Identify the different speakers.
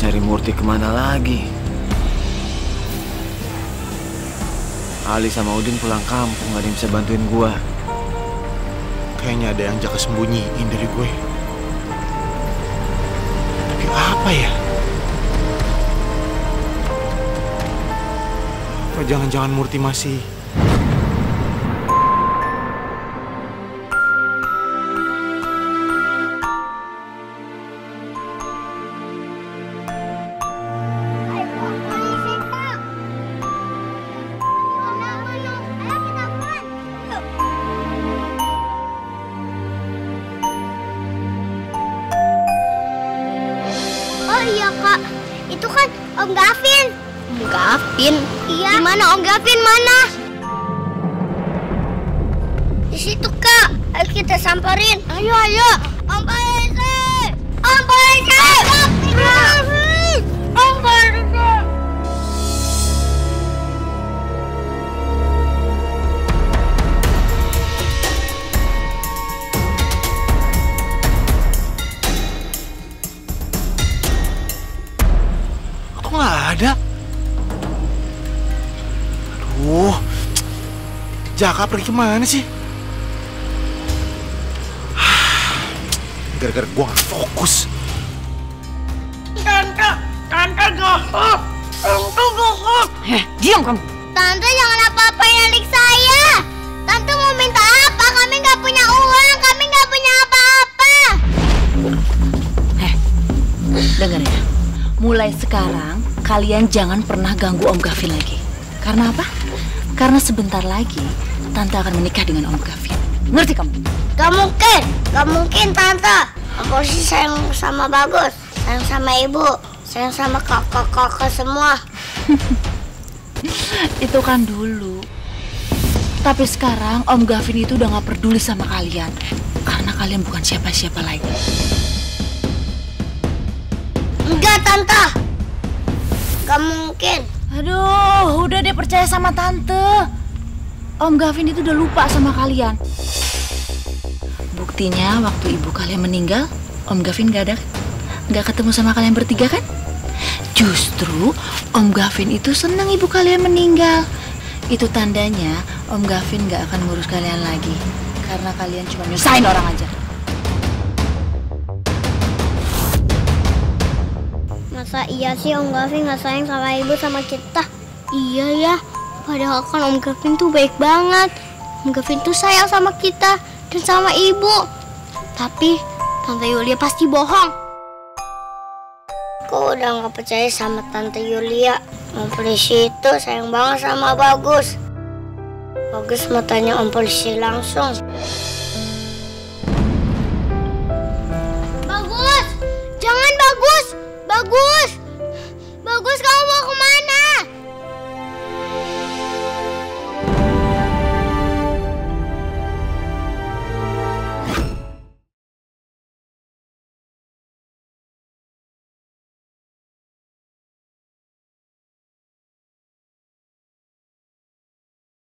Speaker 1: cari Murti kemana lagi? Ali sama Udin pulang kampung, gak ada yang bisa bantuin gua.
Speaker 2: Kayaknya ada yang Jaka sembunyiin dari gue. Tapi apa ya? Apa jangan-jangan Murti masih...
Speaker 3: Oh iya Kak, itu kan Om Gavin. Om Gavin? Iya. Di mana Om Gavin, mana? Di situ Kak, ayo kita samperin. Ayo, ayo. Om Polisi! Om Polisi! Om Polisi!
Speaker 2: Kok nggak ada? Aduh, Jaka pergi kemana sih? Gara-gara gua nggak fokus.
Speaker 3: Tante bohong. Tante bohong.
Speaker 4: Diam kamu.
Speaker 3: Tante jangan apa-apain adik saya. Tante mau minta apa? Kami nggak punya uang. Kami nggak punya apa-apa.
Speaker 4: Dengar ya. Mulai sekarang kalian jangan pernah ganggu Om Gavin lagi. Karena apa? Karena sebentar lagi Tante akan menikah dengan Om Gavin. Ngerti kamu?
Speaker 3: Gak mungkin Tante. Aku sih sayang sama Bagus, sayang sama Ibu, sayang sama kakak-kakak semua.
Speaker 4: Itu kan dulu. Tapi sekarang Om Gavin itu udah gak peduli sama kalian. Karena kalian bukan siapa-siapa lagi.
Speaker 3: Enggak Tante, gak mungkin.
Speaker 4: Aduh, udah deh percaya sama Tante. Om Gavin itu udah lupa sama kalian. Buktinya waktu ibu kalian meninggal, Om Gavin gak ketemu sama kalian bertiga kan? Justru Om Gavin itu senang ibu kalian meninggal. Itu tandanya Om Gavin gak akan ngurus kalian lagi. Karena kalian cuma nyusahin orang aja.
Speaker 3: Masa iya sih Om Gavin gak sayang sama Ibu sama kita? Iya ya, padahal kan Om Gavin tuh baik banget. Om Gavin tuh sayang sama kita dan sama Ibu. Tapi Tante Yulia pasti bohong. Aku udah gak percaya sama Tante Yulia. Om Polisi itu sayang banget sama Bagus. Bagus mau tanya Om Polisi langsung. Bagus! Jangan Bagus! Bagus! Bagus, kamu mau kemana?